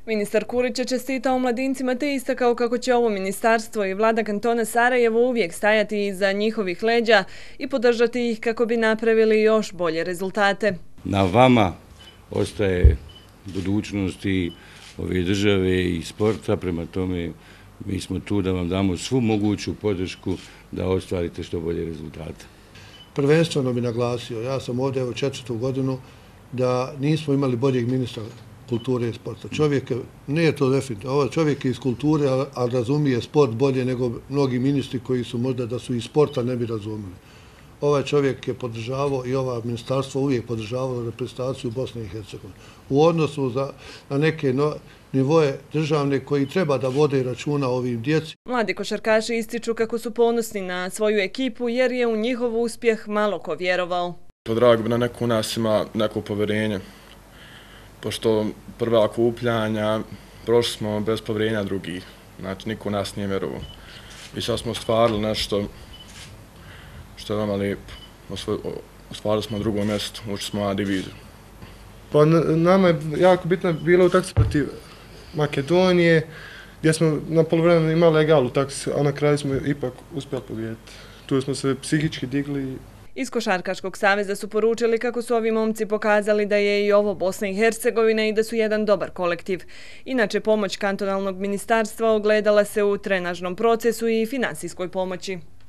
Ministar Kurić je čestitao mladincima te istakao kako će ovo ministarstvo i vlada kantona Sarajevo uvijek stajati iza njihovih leđa i podržati ih kako bi napravili još bolje rezultate. Na vama ostaje budućnost i ove države i sporta, prema tome mi smo tu da vam damo svu moguću podršku da ostvarite što bolje rezultate. Prvenstveno bi naglasio, ja sam ovdje evo 4. godinu, da nismo imali boljeg ministra kulture i sporta. Čovjek, nije to definitivno, ovo čovjek je iz kulture, a razumije sport bolje nego mnogi ministri koji su možda da su iz sporta ne bi razumili. Ovaj čovjek je podržavao i ova ministarstvo uvijek podržavalo reprezentaciju Bosne i Hercegovine. U odnosu na neke nivoje državne koji treba da vode računa o ovim djeci. Mladi košarkaši ističu kako su ponosni na svoju ekipu jer je u njihov uspjeh malo ko vjerovao. Drago bi da neko u nas ima neko povjerenje, pošto prva okupljanja prošli smo bez povjerenja drugih, znači niko u nas nije vjerovao. I sad smo ostvarili nešto što je veoma lijepo. Ostvarili smo drugo mjesto, ušli smo A diviziju. Pa nama je jako bitno bilo utakmica protiv Makedonije, gdje smo na poluvremenu imali egal utakmicu, a na kraju smo ipak uspjeli pobijediti. Tu smo se psihički digli. Iz Košarkaškog saveza su poručili kako su ovi momci pokazali da je i ovo Bosna i Hercegovina i da su jedan dobar kolektiv. Inače, pomoć kantonalnog ministarstva ogledala se u trenažnom procesu i finansijskoj pomoći.